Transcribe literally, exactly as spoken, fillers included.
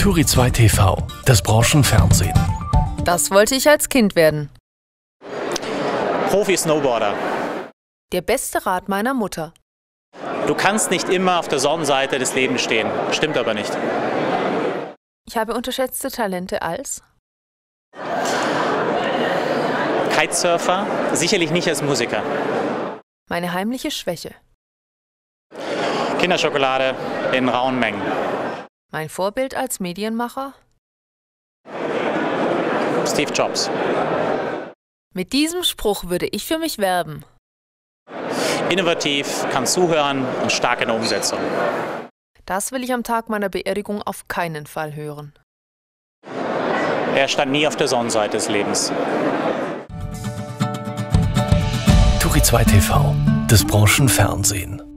Turi zwei T V, das Branchenfernsehen. Das wollte ich als Kind werden. Profi-Snowboarder. Der beste Rat meiner Mutter. Du kannst nicht immer auf der Sonnenseite des Lebens stehen. Stimmt aber nicht. Ich habe unterschätzte Talente als Kitesurfer, sicherlich nicht als Musiker. meine heimliche Schwäche. Kinderschokolade in rauen Mengen. Mein Vorbild als Medienmacher. Steve Jobs. Mit diesem Spruch würde ich für mich werben. Innovativ, kann zuhören und stark in der Umsetzung. Das will ich am Tag meiner Beerdigung auf keinen Fall hören. Er stand nie auf der Sonnenseite des Lebens. Turi zwei T V, das Branchenfernsehen.